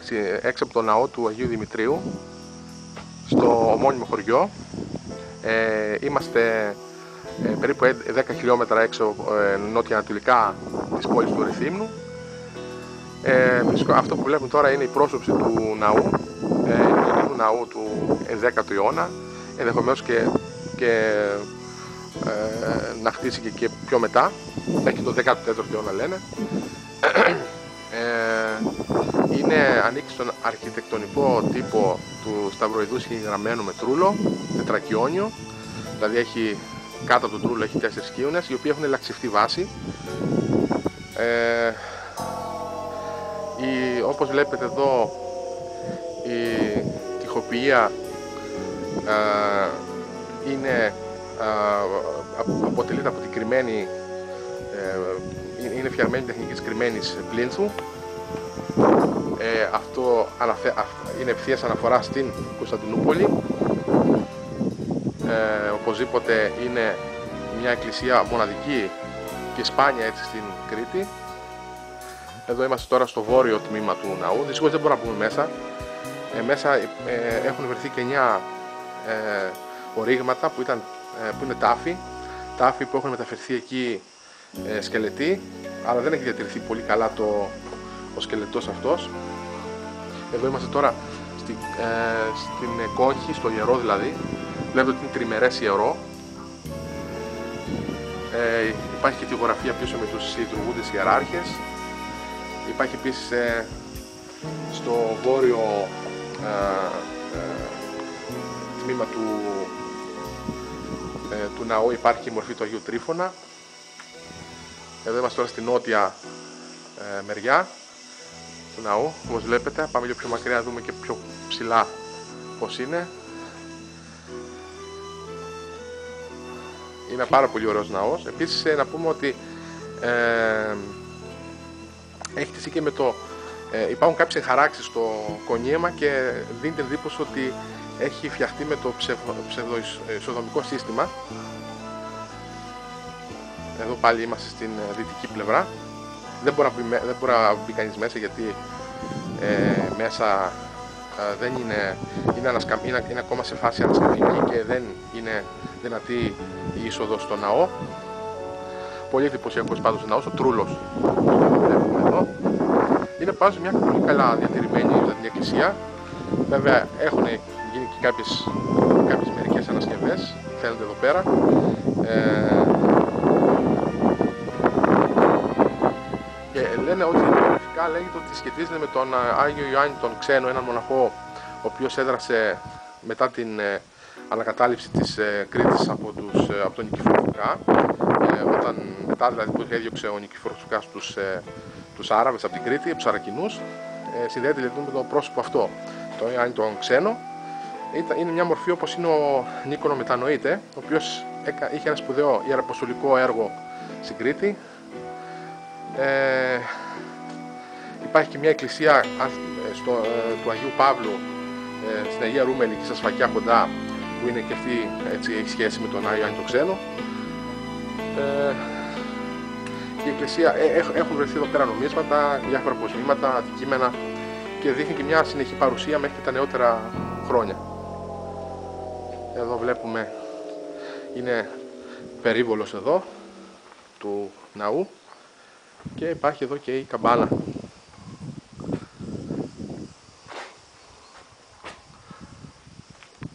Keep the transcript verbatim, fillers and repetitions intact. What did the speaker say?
έξω από το ναό του Αγίου Δημητρίου, στο ομώνυμο χωριό. Ε, είμαστε ε, περίπου δέκα χιλιόμετρα έξω ε, νότια-ανατολικά της πόλης του Ρηθύμνου. Ε, αυτό που βλέπουμε τώρα είναι η πρόσωψη του ναού, ε, του ναού του ενδέκατου αιώνα, ενδεχομένως και, και ε, να χτίστηκε και πιο μετά, μέχρι το δέκατο τέταρτο αιώνα λένε. Ε, είναι, ανήκει στον αρχιτεκτονικό τύπο του σταυροειδού συγγραμμένου με τρούλο, τετρακιόνιο, δηλαδή έχει, κάτω από τον τρούλο έχει τέσσερις κύονες, οι οποίοι έχουν λαξιφτή βάση. Ε, η, όπως βλέπετε εδώ, η τοιχοποιία ε, είναι, ε, αποτελείται από την κρυμμένη, ε, είναι φτιαγμένη τεχνικής κρυμμένης πλίνθου. Ε, αυτό αναφε... είναι ευθείας αναφορά στην Κωνσταντινούπολη. Ε, οπωσδήποτε είναι μια εκκλησία μοναδική και σπάνια έτσι στην Κρήτη. Εδώ είμαστε τώρα στο βόρειο τμήμα του ναού. Δυστυχώς δεν μπορούμε να μπούμε μέσα. Ε, μέσα ε, έχουν βρεθεί και εννιά ε, ορίγματα που, ήταν, ε, που είναι τάφοι. Τάφοι που έχουν μεταφερθεί εκεί ε, σκελετοί, αλλά δεν έχει διατηρηθεί πολύ καλά το, ο σκελετός αυτός. Εδώ είμαστε τώρα στη, ε, στην κόχη, στο ιερό δηλαδή. Βλέπετε ότι είναι τριμερές ιερό. Ε, υπάρχει και τοιχογραφία πίσω με τους λειτουργούντες ιεράρχες. Υπάρχει επίσης ε, στο βόρειο ε, ε, τμήμα του, ε, του ναού υπάρχει η μορφή του Αγίου Τρίφωνα. Εδώ είμαστε τώρα στη νότια ε, μεριά του ναού, όπως βλέπετε. Πάμε λίγο πιο μακριά να δούμε και πιο ψηλά πως είναι. Είναι πάρα πολύ ωραίος ναός. Επίσης ε, να πούμε ότι ε, έχει χτιστεί και με το... Ε, υπάρχουν κάποιες εγχαράξεις στο κονίαιμα και δίνει την εντύπωση ότι έχει φτιαχτεί με το ψευδοεισοδομικό σύστημα. Εδώ πάλι είμαστε στην δυτική πλευρά. Δεν μπορεί να μπει, δεν μπορεί να μπει κανείς μέσα γιατί ε, μέσα ε, δεν είναι, είναι, ανασκα, είναι, είναι ακόμα σε φάση ανασκαφική και δεν είναι δυνατή η είσοδος στο ναό. Πολύ εντυπωσιακός πάντως ο ναός, ο τρούλος που βλέπουμε εδώ. Είναι πάντως μια πολύ καλά διατηρημένη την εκκλησία. Βέβαια έχουν γίνει και κάποιες, κάποιες μερικές ανασκευές, φαίνονται εδώ πέρα. Ε, και λένε ότι φυσικά λέγεται ότι σχετίζεται με τον Άγιο Ιωάννη τον Ξένο, έναν μοναχό ο οποίος έδρασε μετά την ε, ανακατάληψη της ε, Κρήτης από, τους, ε, από τον Νικηφόρο Φωκά, ε, όταν μετά δηλαδή που έδιωξε ο Νικηφόρος Φωκάς τους, ε, τους Άραβες από την Κρήτη, τους Αρακινούς, ε, συνδέεται δηλαδή με το πρόσωπο αυτό, τον Ιωάννη τον Ξένο. Είναι μια μορφή όπως είναι ο Νίκονο Μετανοείται, ο οποίος είχε ένα σπουδαίο ιεραποστολικό έργο στην Κρήτη. Ε, υπάρχει και μια εκκλησία στο, ε, του Αγίου Παύλου ε, στην Αγία Ρούμελη και στα Σφακιά κοντά, που είναι και αυτή έτσι, έχει σχέση με τον Άγιο Ιωάννη τον Ξένο. Ε, η εκκλησία, ε, έχουν βρεθεί εδώ πέρα νομίσματα, διάφορα αποσμήματα, αντικείμενα και δείχνει και μια συνεχή παρουσία μέχρι και τα νεότερα χρόνια. Εδώ βλέπουμε, είναι περίβολος εδώ του ναού και υπάρχει εδώ και η καμπάνα.